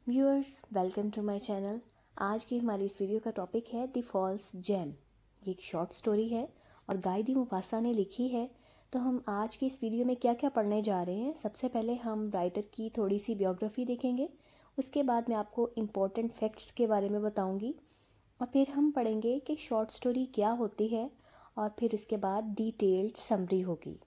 Viewers, welcome to my channel. आज की हमारी इस वीडियो का टॉपिक है द फॉल्स जेम। ये एक शॉर्ट स्टोरी है और गाय दी मुफासा ने लिखी है। तो हम आज की इस वीडियो में क्या क्या पढ़ने जा रहे हैं, सबसे पहले हम राइटर की थोड़ी सी बियोग्राफी देखेंगे। उसके बाद मैं आपको इम्पोर्टेंट फैक्ट्स के बारे में बताऊंगी और फिर हम पढ़ेंगे कि शॉर्ट स्टोरी क्या होती है और फिर उसके बाद डिटेल्ड समरी होगी।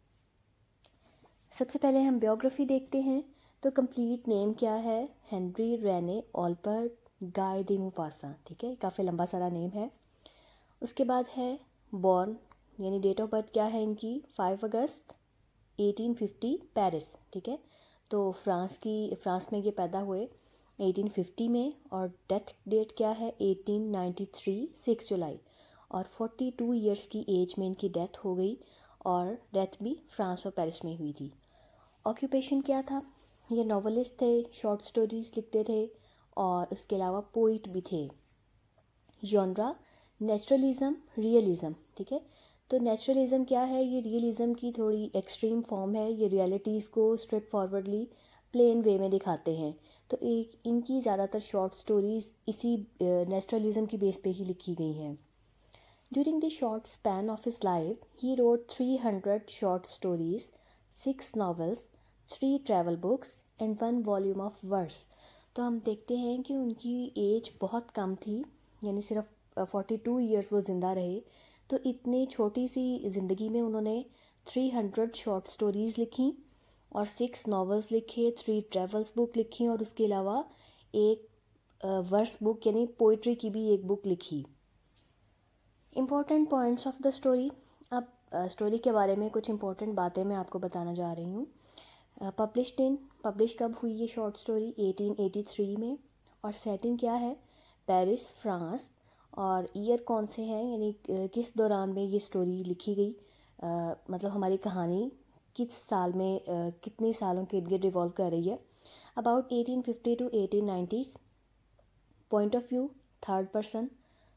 सबसे पहले हम बियोग्राफी देखते हैं। तो कंप्लीट नेम क्या है? Henri Rene Albert Guy de Maupassant. ठीक है, काफ़ी लंबा सारा नेम है। उसके बाद है बॉर्न, यानी डेट ऑफ बर्थ क्या है इनकी? 5 अगस्त 1850 पेरिस। ठीक है, तो फ्रांस में ये पैदा हुए 1850 में। और डेथ डेट क्या है? 1893 6 जुलाई। और 42 ईयर्स की एज में इनकी डेथ हो गई और डेथ भी फ्रांस और पेरिस में हुई थी। ऑक्यूपेशन क्या था? ये नॉवलिस्ट थे, शॉर्ट स्टोरीज लिखते थे और उसके अलावा पोइट भी थे। Genre naturalism realism. ठीक है, तो नेचुरलिज्म क्या है? ये रियलिज्म की थोड़ी एक्सट्रीम फॉर्म है। ये रियलिटीज़ को स्ट्रेट फॉरवर्डली प्लेन वे में दिखाते हैं। तो एक इनकी ज़्यादातर शॉर्ट स्टोरीज इसी नेचुरलिज्म की बेस पे ही लिखी गई हैं। During the short span of his life, he wrote 300 short stories, 6 novels, 3 travel books and 1 volume of verse। तो हम देखते हैं कि उनकी एज बहुत कम थी, यानी सिर्फ 42 ईयर्स वो ज़िंदा रहे। तो इतनी छोटी सी ज़िंदगी में उन्होंने 300 शॉर्ट स्टोरीज़ लिखी और 6 नॉवेल्स लिखे, 3 ट्रेवल्स बुक लिखी और उसके अलावा एक वर्स बुक यानी पोइट्री की भी एक बुक लिखी। Important points of the story. अब स्टोरी के बारे में कुछ इम्पॉर्टेंट बातें मैं आपको बताना जा रही हूँ। पब्लिश कब हुई ये शॉर्ट स्टोरी? 1883 में। और सेटिंग क्या है? Paris, France. और ईयर कौन से हैं, यानी किस दौरान में ये स्टोरी लिखी गई, मतलब हमारी कहानी किस साल में कितने सालों के लिए रिवॉल्व कर रही है। About 1850 to 1890। Point of view third person.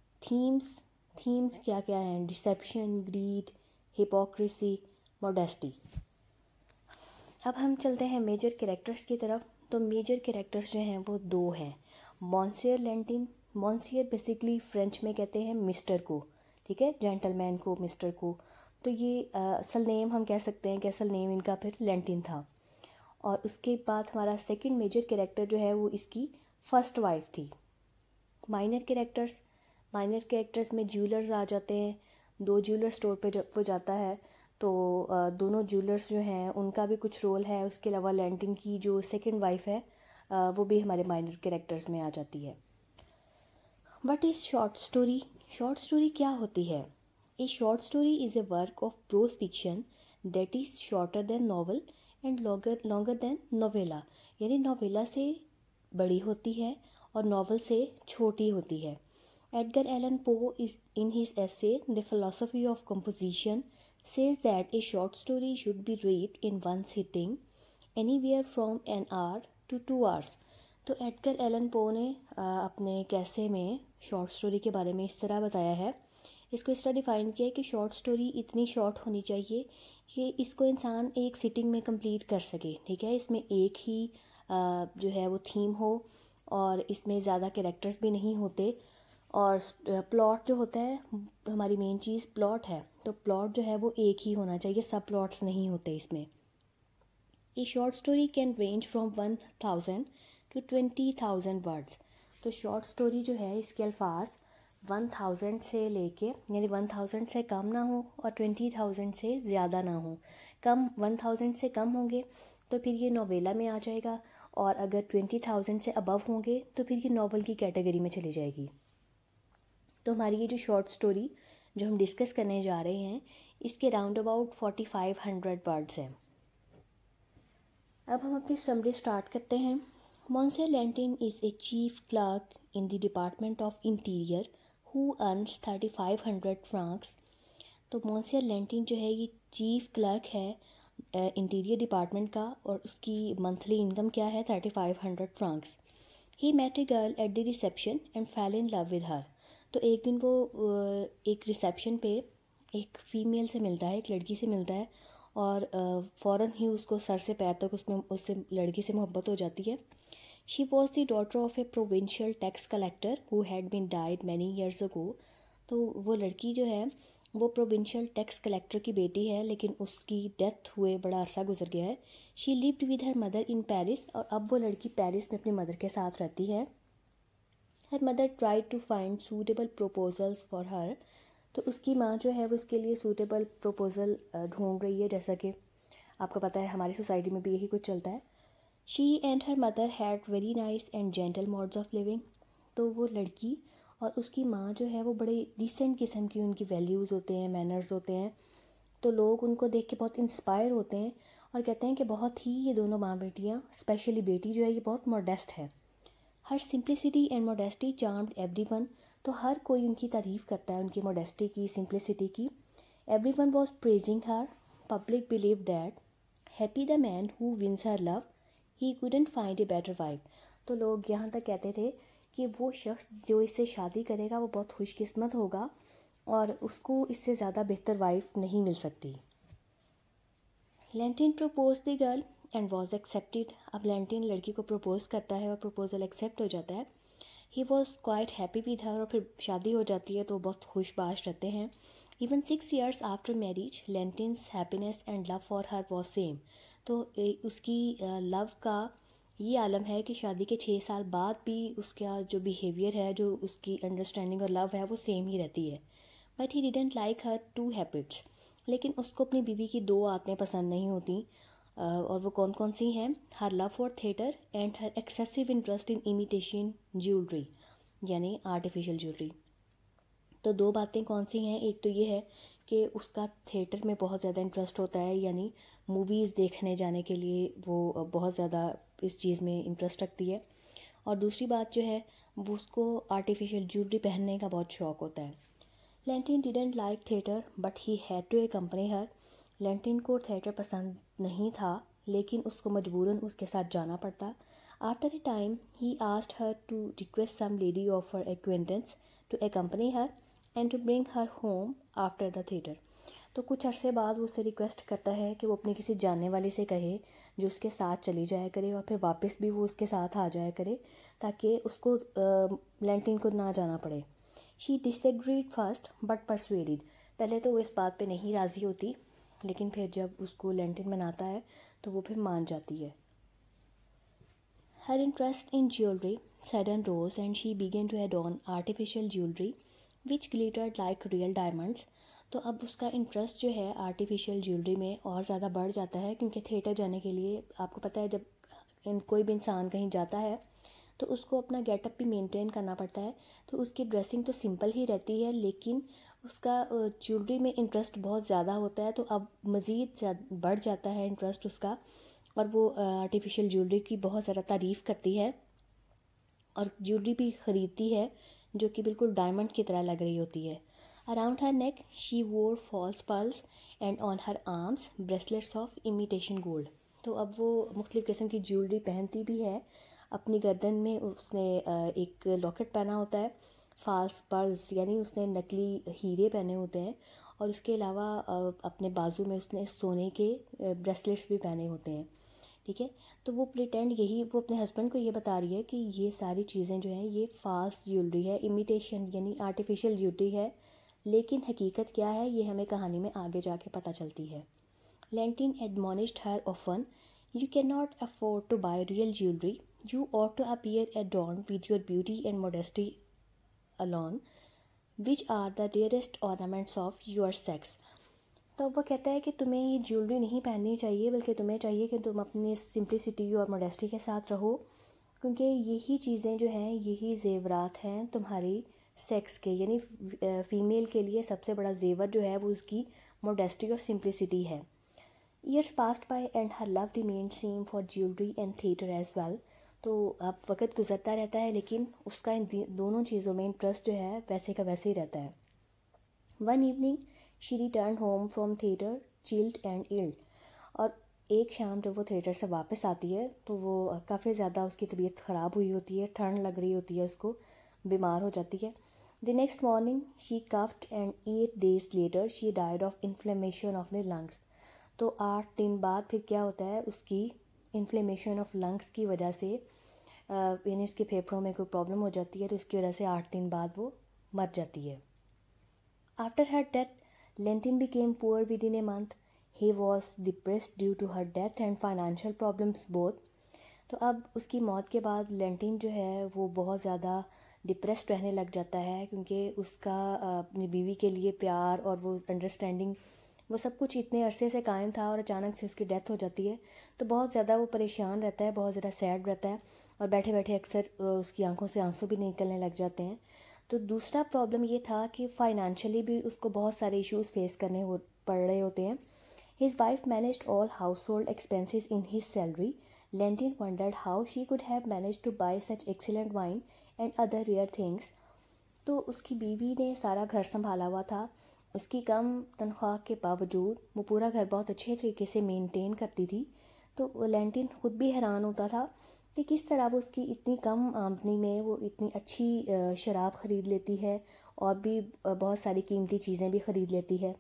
Themes क्या क्या हैं? Deception, greed, hypocrisy, modesty. अब हम चलते हैं मेजर कैरेक्टर्स की तरफ। तो मेजर कैरेक्टर्स जो हैं वो 2 हैं। Monsieur Lantin. Monsieur basically French में कहते हैं मिस्टर को। ठीक है, जेंटलमैन को, मिस्टर को। तो ये असल नेम हम कह सकते हैं कि असल नेम इनका फिर लेंटिन था। और उसके बाद हमारा सेकंड मेजर कैरेक्टर जो है वो इसकी फर्स्ट वाइफ थी। माइनर कैरेक्टर्स में ज्वेलर्स आ जाते हैं। 2 ज्वेलर स्टोर पे जब वो जाता है तो दोनों ज्वेलर्स जो हैं उनका भी कुछ रोल है। उसके अलावा लैंटिन की जो सेकंड वाइफ है वो भी हमारे माइनर कैरेक्टर्स में आ जाती है। What is short story? Short story क्या होती है? A short story is a work of prose fiction that is shorter than novel and longer than novella. यानी नोवेला से बड़ी होती है और नॉवल से छोटी होती है। Edgar Allan Poe is in his essay The Philosophy of Composition says that a short story should be read in one sitting, anywhere from an hour to 2 hours। तो एडगर एलन पो ने अपने कैसे में short story के बारे में इस तरह बताया है। इसको इस तरह डिफ़ाइन किया है कि शॉर्ट स्टोरी इतनी शॉर्ट होनी चाहिए कि इसको इंसान एक सिटिंग में कंप्लीट कर सके। ठीक है, इसमें एक ही जो है वो थीम हो और इसमें ज़्यादा कैरेक्टर्स भी नहीं होते। और प्लॉट जो होता है, हमारी मेन चीज़ प्लॉट है, तो प्लॉट जो है वो एक ही होना चाहिए, सब प्लॉट्स नहीं होते इसमें। A short story can range from 1000 to 20,000 words. तो शॉर्ट स्टोरी जो है इसके अल्फाज 1000 से लेके, यानी 1000 से कम ना हो और 20,000 से ज़्यादा ना हो। 1000 से कम होंगे तो फिर ये नोवेला में आ जाएगा, और अगर 20,000 से अबव होंगे तो फिर ये नॉवल की कैटेगरी में चली जाएगी। तो हमारी ये जो शॉर्ट स्टोरी जो हम डिस्कस करने जा रहे हैं इसके राउंड अबाउट 4500 वर्ड्स हैं। अब हम अपनी समरी स्टार्ट करते हैं। Monsieur Lantin is a chief clerk in the department of interior who earns 3500 francs. तो मॉन्सियर लेंटिन जो है ये चीफ क्लर्क है इंटीरियर डिपार्टमेंट का, और उसकी मंथली इनकम क्या है? 3500 francs. He met a girl at the reception and fell in love with her. तो एक दिन वो एक रिसेप्शन पे एक फ़ीमेल से मिलता है, एक लड़की से मिलता है, और फ़ौरन ही उसको सर से पैर तक उससे लड़की से मोहब्बत हो जाती है। She was the daughter of a provincial tax collector who had been died many years ago. तो वो लड़की जो है वो प्रोविंशियल टैक्स कलेक्टर की बेटी है, लेकिन उसकी डेथ हुए बड़ा अरसा गुजर गया है। She lived with her mother in Paris, और अब वो लड़की पेरिस में अपनी मदर के साथ रहती है। Her mother try to find suitable proposals for her. तो उसकी माँ जो है वो उसके लिए सूटेबल प्रपोज़ल ढूंढ रही है, जैसा कि आपको पता है हमारी सोसाइटी में भी यही कुछ चलता है। She and her mother had very nice and gentle modes of living. तो वो लड़की और उसकी माँ जो है वो बड़े डिसेंट किस्म की उनकी वैल्यूज़ होते हैं, मैनर्स होते हैं। तो लोग उनको देख के बहुत इंस्पायर होते हैं और कहते हैं कि बहुत ही ये दोनों माँ बेटियाँ, स्पेशली बेटी जो है ये बहुत मॉडेस्ट है। Her simplicity and modesty charmed everyone. तो हर कोई उनकी तारीफ़ करता है, उनकी मॉडेस्टी की, सिंप्लिसिटी की। Everyone was praising her. Public believe that happy the man who wins her love, he couldn't find a better wife. तो लोग यहाँ तक कहते थे कि वो शख्स जो इससे शादी करेगा वो बहुत खुशकिस्मत होगा और उसको इससे ज़्यादा बेहतर वाइफ नहीं मिल सकती। Lantin propose the girl and was accepted. अब लेंटिन लड़की को प्रपोज करता है और प्रपोजल एक्सेप्ट हो जाता है। He was quite happy with her, और फिर शादी हो जाती है तो बहुत खुशबाश रहते हैं। Even 6 years after marriage Lantin's happiness and love for her was same. तो उसकी लव का ये आलम है कि शादी के 6 साल बाद भी उसका जो बिहेवियर है, जो उसकी अंडरस्टैंडिंग और लव है वो सेम ही रहती है। But he didn't like her two habits. लेकिन उसको अपनी बीवी की 2 आदतें पसंद नहीं होती, और वो कौन कौन सी हैं? Her love for theatre and her excessive interest in imitation jewellery, यानी आर्टिफिशियल ज्वेलरी। तो 2 बातें कौन सी हैं? एक तो ये है कि उसका थिएटर में बहुत ज़्यादा इंटरेस्ट होता है, यानी मूवीज़ देखने जाने के लिए वो बहुत ज़्यादा इस चीज़ में इंटरेस्ट रखती है। और दूसरी बात जो है वो उसको आर्टिफिशियल ज्वेलरी पहनने का बहुत शौक़ होता है। Lantin didn't like theatre but he had to accompany her. Lantin को थिएटर पसंद नहीं था, लेकिन उसको मजबूरन उसके साथ जाना पड़ता। After a time he asked her to request some lady of her acquaintance to accompany her and to bring her home after the theatre. तो कुछ अरसे बाद वो उससे रिक्वेस्ट करता है कि वो अपनी किसी जानने वाली से कहे जो उसके साथ चली जाया करे और फिर वापस भी वो उसके साथ आ जाया करे, ताकि उसको लेंटिन को ना जाना पड़े। She disagreed first but persuaded. पहले तो वो इस बात पे नहीं राज़ी होती, लेकिन फिर जब उसको लेंटिन मनाता है तो वो फिर मान जाती है। Her interest in jewellery sudden rose and she began to adorn artificial jewelry which glittered like real diamonds। तो अब उसका इंटरेस्ट जो है आर्टिफिशियल ज्वेलरी में और ज़्यादा बढ़ जाता है, क्योंकि थिएटर जाने के लिए आपको पता है जब कोई भी इंसान कहीं जाता है तो उसको अपना गेटअप भी मेंटेन करना पड़ता है। तो उसकी ड्रेसिंग तो सिंपल ही रहती है, लेकिन उसका ज्वेलरी में इंटरेस्ट बहुत ज़्यादा होता है, तो अब मज़ीद बढ़ जाता है इंटरेस्ट उसका, और वो आर्टिफिशियल ज्वेलरी की बहुत ज़्यादा तारीफ़ करती है और ज्वेलरी भी ख़रीदती है जो कि बिल्कुल डायमंड की तरह लग रही होती है। Around her neck she wore false pearls and on her arms bracelets of imitation gold. तो अब वो मुख्तलिफ़ किस्म की ज्वेलरी पहनती भी है। अपनी गर्दन में उसने एक लॉकेट पहना होता है, फॉल्स पर्ल्स यानी उसने नकली हीरे पहने होते हैं, और उसके अलावा अपने बाजू में उसने सोने के ब्रेसलेट्स भी पहने होते हैं। ठीक है, तो वो प्रिटेंड यही वो अपने हस्बैंड को ये बता रही है कि ये सारी चीज़ें जो हैं ये फॉल्स ज्वेलरी है, इमिटेशन यानी आर्टिफिशियल ज्वेलरी है, लेकिन हकीकत क्या है ये हमें कहानी में आगे जाके पता चलती है। Lantin admonished her often, you can not afford to buy real jewellery, you ought to appear adorned with your beauty and modesty alone, which are the dearest ornaments of your sex। तो वो कहता है कि तुम्हें ये jewellery नहीं पहननी चाहिए, बल्कि तुम्हें चाहिए कि तुम अपनी सिंप्लिसिटी और मॉडेस्टी के साथ रहो, क्योंकि यही चीज़ें जो हैं यही जेवरात हैं तुम्हारी सेक्स के, यानी फ़ीमेल के लिए सबसे बड़ा जेवर जो है वो उसकी मॉडेस्टी और सिंप्लिसिटी है। Years passed by and her love remain same for jewellery and theatre as well. तो अब वक्त गुजरता रहता है, लेकिन उसका इन दोनों चीज़ों में इंटरेस्ट जो है वैसे का वैसे ही रहता है। One evening she return home from theatre chilled and ill. और एक शाम जब वो थिएटर से वापस आती है तो वो काफ़ी ज़्यादा उसकी तबीयत ख़राब हुई होती है, ठंड लग रही होती है, उसको बीमार हो जाती है। The next morning she coughed and 8 days later she died of inflammation of the lungs. तो 8 दिन बाद फिर क्या होता है, उसकी इन्फ्लेमेशन ऑफ लंग्स की वजह से यानी उसके फेफड़ों में कोई प्रॉब्लम हो जाती है, तो इसकी वजह से 8 दिन बाद वो मर जाती है। After her death Lantin became poor within a month. He was depressed due to her death and financial problems both. तो अब उसकी मौत के बाद लेंटिन जो है वो बहुत ज़्यादा डिप्रेस्ड रहने लग जाता है, क्योंकि उसका अपनी बीवी के लिए प्यार और वो अंडरस्टैंडिंग, वो सब कुछ इतने अरसे से कायम था और अचानक से उसकी डेथ हो जाती है। तो बहुत ज़्यादा वो परेशान रहता है, बहुत ज़्यादा सैड रहता है, और बैठे बैठे अक्सर उसकी आंखों से आंसू भी निकलने लग जाते हैं। तो दूसरा प्रॉब्लम ये था कि फाइनेंशियली भी उसको बहुत सारे इश्यूज फेस करने पड़ रहे होते हैं। His wife managed all household expenses in his salary. Lantin wondered how she could have manage to buy such excellent wine and other rare things. तो उसकी बीवी ने सारा घर संभाला हुआ था। उसकी कम तनख्वाह के बावजूद वो पूरा घर बहुत अच्छे तरीके से मेंटेन करती थी। तो लेंटिन खुद भी हैरान होता था कि किस तरह वो उसकी इतनी कम आमदनी में वो इतनी अच्छी शराब ख़रीद लेती है, और भी बहुत सारी कीमती चीज़ें भी ख़रीद लेती है।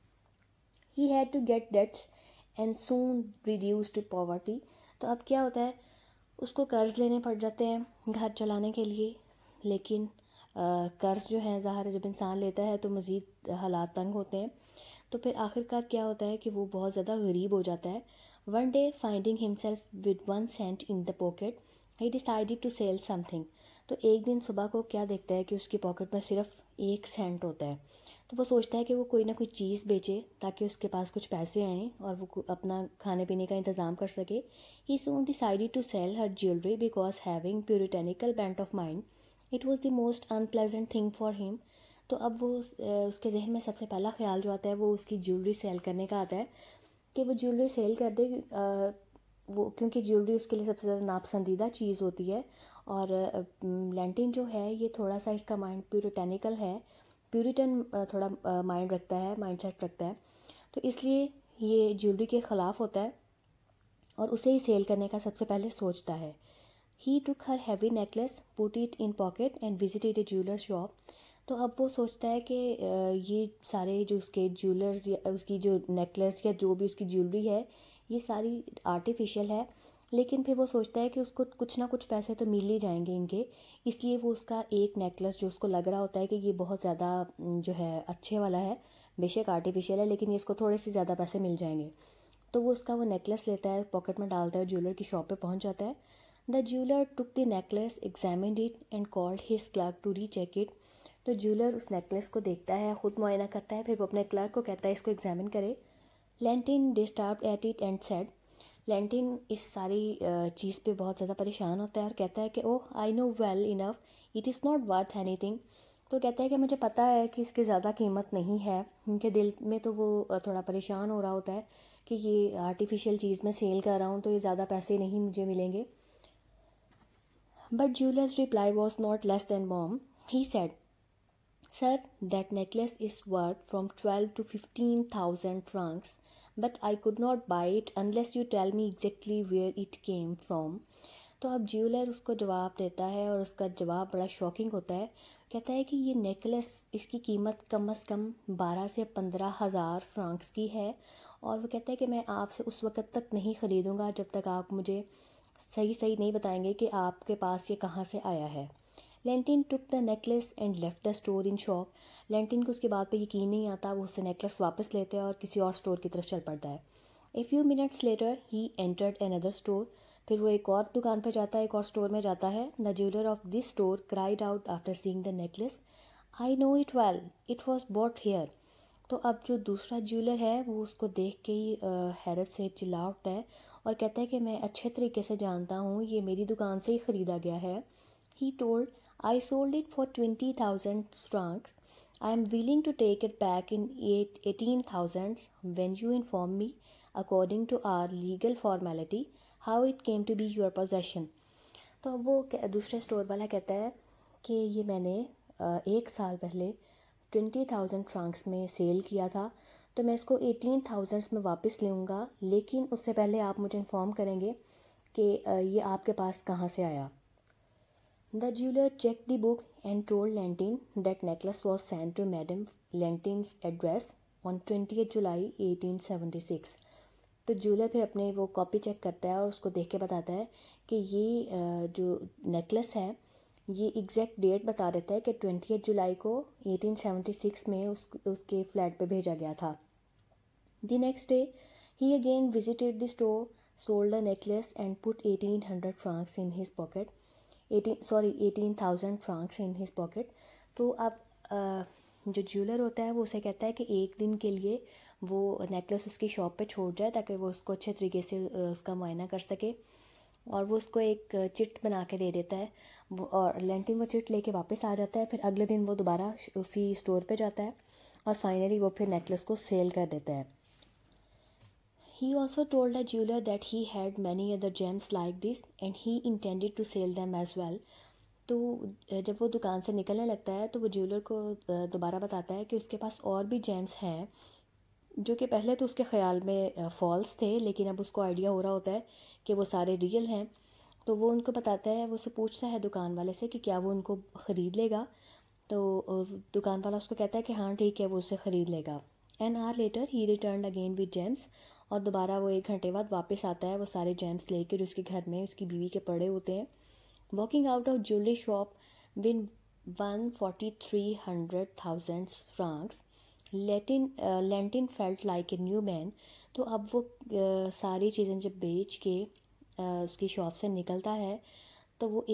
He had to get debts and soon reduce to poverty. तो अब क्या होता है, उसको कर्ज़ लेने पड़ जाते हैं घर चलाने के लिए। लेकिन कर्ज़ जो है ज़ाहिर है जब इंसान लेता है तो मज़ीद हालात तंग होते हैं। तो फिर आखिरकार क्या होता है कि वो बहुत ज़्यादा गरीब हो जाता है। One day finding himself with 1 cent in the pocket he decided to sell something. तो एक दिन सुबह को क्या देखता है कि उसकी पॉकेट में सिर्फ 1 cent होता है। तो वो सोचता है कि वो कोई ना कोई चीज़ बेचे ताकि उसके पास कुछ पैसे आएँ और वो अपना खाने पीने का इंतज़ाम कर सके। He soon decided to sell her jewellery because having puritanical bent of mind it was the most unpleasant thing for him. तो अब वो उसके जहन में सबसे पहला ख्याल जो आता है वो उसकी ज्वेलरी सेल करने का आता है कि वो ज्वेलरी सेल कर दे। वो क्योंकि ज्वेलरी उसके लिए सबसे ज़्यादा नापसंदीदा चीज़ होती है। और लेंटिन जो है ये थोड़ा सा इसका माइंड प्यूरिटेनिकल है, प्यूरिटन थोड़ा माइंड रखता है, माइंड सेट रखता है। तो इसलिए ये ज्वेलरी के ख़िलाफ़ होता है और उसे ही सेल करने का सबसे पहले सोचता है। He took her heavy necklace, put it in pocket and visited a jeweller shop. तो अब वो सोचता है कि ये सारे जो उसके ज्वेलर्स या उसकी जो नेकलेस या जो भी उसकी ज्वेलरी है ये सारी आर्टिफिशियल है। लेकिन फिर वो सोचता है कि उसको कुछ ना कुछ पैसे तो मिल ही जाएंगे इनके। इसलिए वो उसका एक नेकलेस जो उसको लग रहा होता है कि ये बहुत ज़्यादा जो है अच्छे वाला है, बेशक आर्टिफिशियल है लेकिन ये इसको थोड़े से ज़्यादा पैसे मिल जाएंगे। तो वो उसका वो नेकलेस लेता है, पॉकेट में डालता है, ज्वेलर की शॉप पे पहुंच जाता है। The jeweller took the necklace, examined it and called his clerk to recheck it. तो ज्वेलर उस नेकलेस को देखता है, ख़ुद मुआयना करता है, फिर वो अपने क्लर्क को कहता है इसको एग्जामिन करे। Lantin disturbed at it and said. Lantin इस सारी चीज़ पे बहुत ज़्यादा परेशान होता है और कहता है कि oh I know well enough it is not worth anything. तो कहता है कि मुझे पता है कि इसकी ज़्यादा कीमत नहीं है। उनके दिल में तो वो थोड़ा परेशान हो रहा होता है कि ये आर्टिफिशियल चीज़ मैं सेल कर रहा हूँ तो ये ज़्यादा पैसे नहीं मुझे मिलेंगे। But jewellers reply was not less than warm. He said, sir that necklace is worth from 12 to 15,000 francs, but I could not buy it unless you tell me exactly where it came from. तो अब jeweller उसको जवाब देता है और उसका जवाब बड़ा शॉकिंग होता है। कहता है कि ये नेकलेस, इसकी कीमत कम से कम 12 से 15,000 फ्रांक्स की है। और वो कहता है कि मैं आपसे उस वक़्त तक नहीं ख़रीदूँगा जब तक आप मुझे सही सही नहीं बताएंगे कि आपके पास ये कहाँ से आया है। Lantin took the necklace and left the store in shock. Lantin को उसकी बात पे यकीन नहीं आता, वो उससे नेकलेस वापस लेते हैं और किसी और स्टोर की तरफ चल पड़ता है। A few minutes later he entered another store. फिर वो एक और दुकान पर जाता है, एक और स्टोर में जाता है। The jeweller of this store cried out after seeing the necklace, I know it well, it was bought here. तो अब जो दूसरा ज्वेलर है वो उसको देख के ही हैरत से चिल्ला उठता है और कहता है कि मैं अच्छे तरीके से जानता हूँ, ये मेरी दुकान से ही ख़रीदा गया है। He told, I sold it for 20,000 francs. I am willing to take it back in 18,000 when you inform me, according to our legal formality, how it came to be your possession. तो अब वो दूसरे store वाला कहता है कि ये मैंने 1 साल पहले 20,000 फ्रांक्स में सेल किया था, तो मैं इसको 18,000 में वापस लूँगा, लेकिन उससे पहले आप मुझे इन्फॉर्म करेंगे कि ये आपके पास कहाँ से आया। The jeweler checked the book and told Lentin that necklace was sent to Madame Lentin's address on 20th July 1876. तो ज्वेलर फिर अपने वो कॉपी चेक करता है और उसको देख के बताता है कि ये जो नेकलेस है ये एग्जैक्ट डेट बता देता है कि 20 जुलाई को 1876 में उसके फ्लैट पे भेजा गया था। The next day he again visited the store, sold the necklace and put 1800 francs in his pocket, 18,000 francs in his pocket. तो अब जो ज्वेलर होता है वो उसे कहता है कि एक दिन के लिए वो नेकलेस उसकी शॉप पे छोड़ जाए ताकि वो उसको अच्छे तरीके से उसका मुआयना कर सके, और वो उसको एक चिट बना के दे देता है। वो और लेंटिन वो चिट लेके वापस आ जाता है। फिर अगले दिन वो दोबारा उसी स्टोर पे जाता है और फाइनली वो फिर नेकलेस को सेल कर देता है। He also told the jeweler that he had many other gems like this and he intended to sell them as well. तो जब वो दुकान से निकलने लगता है तो वो ज्वेलर को दोबारा बताता है कि उसके पास और भी जेम्स हैं जो कि पहले तो उसके ख़्याल में फ़ॉल्स थे, लेकिन अब उसको आइडिया हो रहा होता है कि वो सारे रियल हैं। तो वो उनको बताता है, वो उससे पूछता है दुकान वाले से कि क्या वो उनको ख़रीद लेगा। तो दुकान वाला उसको कहता है कि हाँ ठीक है, वो उसे ख़रीद लेगा। An hour later he return again with gems, और दोबारा वो 1 घंटे बाद वापस आता है वो सारे जेम्स लेकर जो उसके घर में उसकी बीवी के पड़े होते हैं। Walking out of jewellery shop win 143,000 francs, Lantin felt like a new man. तो अब वो सारी चीज़ें जब बेच के उसकी शॉप से निकलता है तो वो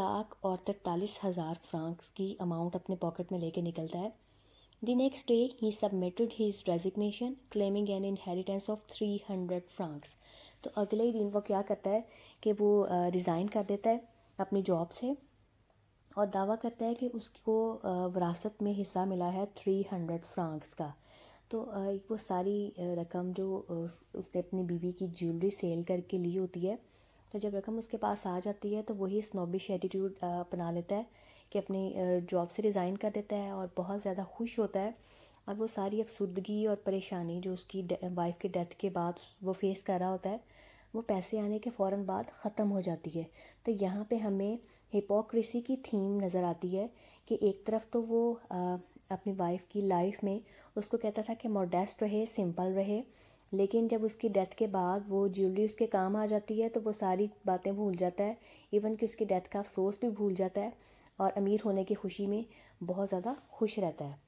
1,43,000 फ्रांक्स की अमाउंट अपने पॉकेट में लेके निकलता है। The next day he submitted his resignation claiming an inheritance of 300 francs. तो अगले ही दिन वो क्या करता है कि वो रिज़ाइन कर देता है अपनी जॉब से और दावा करता है कि उसको विरासत में हिस्सा मिला है 300 फ्रांक्स का। तो वो सारी रकम जो उसने अपनी बीवी की ज्वेलरी सेल करके ली होती है, तो जब रकम उसके पास आ जाती है तो वही स्नोबिश एटीट्यूड अपना लेता है कि अपनी जॉब से रिज़ाइन कर देता है और बहुत ज़्यादा खुश होता है। और वो सारी अफसुर्दगी और परेशानी जो उसकी वाइफ के डेथ के बाद वो फेस कर रहा होता है, वो पैसे आने के फ़ौरन बाद ख़त्म हो जाती है। तो यहाँ पे हमें हिपोक्रेसी की थीम नज़र आती है कि एक तरफ तो वो अपनी वाइफ की लाइफ में उसको कहता था कि मॉडेस्ट रहे, सिंपल रहे, लेकिन जब उसकी डेथ के बाद वो ज्वेलरी उसके काम आ जाती है तो वो सारी बातें भूल जाता है, इवन कि उसकी डेथ का अफसोस भी भूल जाता है और अमीर होने की खुशी में बहुत ज़्यादा खुश रहता है।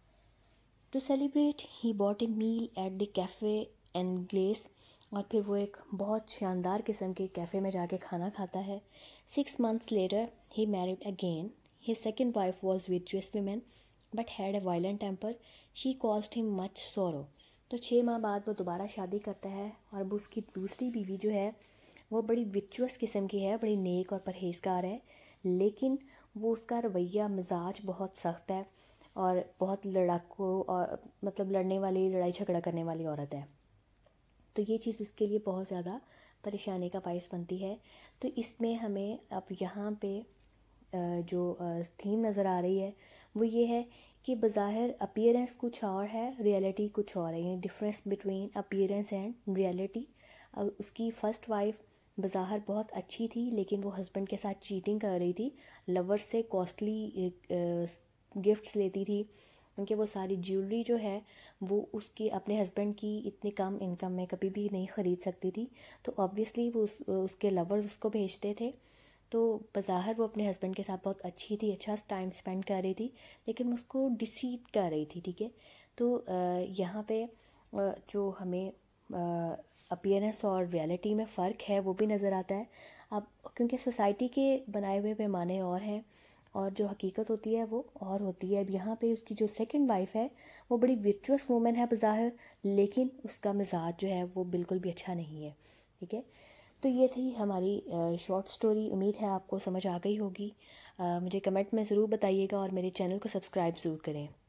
To celebrate he bought a meal at the cafe Anglais, और फिर वो एक बहुत शानदार किस्म के कैफ़े में जाके खाना खाता है। 6 months later he married again. His second wife was virtuous woman but had a violent temper. She caused him much sorrow. तो 6 माह बाद वो दोबारा शादी करता है और अब उसकी दूसरी बीवी जो है वो बड़ी विचुअस किस्म की है, बड़ी नेक और परहेजगार है, लेकिन वो उसका रवैया मिजाज बहुत सख्त है और बहुत लड़ाकू और मतलब लड़ने वाली, लड़ाई झगड़ा करने वाली औरत है। तो ये चीज़ उसके लिए बहुत ज़्यादा परेशानी का बायस बनती है। तो इसमें हमें अब यहाँ पे जो थीम नज़र आ रही है वो ये है कि बज़ाहिर अपीयरेंस कुछ और है, रियलिटी कुछ और है, यानी difference between appearance and reality. उसकी फ़र्स्ट वाइफ बज़ाहिर बहुत अच्छी थी, लेकिन वो हस्बैंड के साथ चीटिंग कर रही थी, लवर से कॉस्टली गिफ्ट्स लेती थी, क्योंकि वो सारी ज्वेलरी जो है वो उसकी अपने हस्बैंड की इतनी कम इनकम में कभी भी नहीं ख़रीद सकती थी। तो ऑब्वियसली वो उसके लवर्स उसको भेजते थे। तो बज़ाहिर वो अपने हस्बैंड के साथ बहुत अच्छी थी, अच्छा टाइम स्पेंड कर रही थी, लेकिन वो उसको डिसीट कर रही थी, ठीक है। तो यहाँ पे जो हमें अपीयरेंस और रियलिटी में फ़र्क है वो भी नज़र आता है। अब क्योंकि सोसाइटी के बनाए हुए पैमाने और हैं और जो हकीकत होती है वो और होती है। अब यहाँ पे उसकी जो सेकंड वाइफ है वो बड़ी विर्चुअस वूमेन है बज़ाहिर, लेकिन उसका मिजाज जो है वो बिल्कुल भी अच्छा नहीं है, ठीक है। तो ये थी हमारी शॉर्ट स्टोरी। उम्मीद है आपको समझ आ गई होगी। मुझे कमेंट में ज़रूर बताइएगा और मेरे चैनल को सब्सक्राइब ज़रूर करें।